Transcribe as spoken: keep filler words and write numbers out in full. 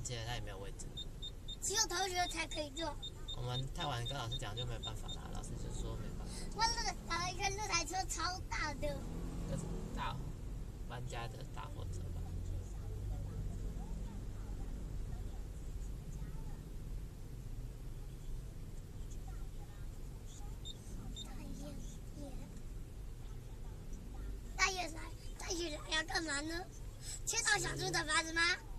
接了，他也没有位置。 只有同学才可以用。 我们太晚跟老师讲就没有办法啦，老师就说没办法。 我那个打了一看，那台车超大的。 这是大玩家的大货车吧？ 大爷来，大爷来要干嘛呢？切到小猪的房子吗？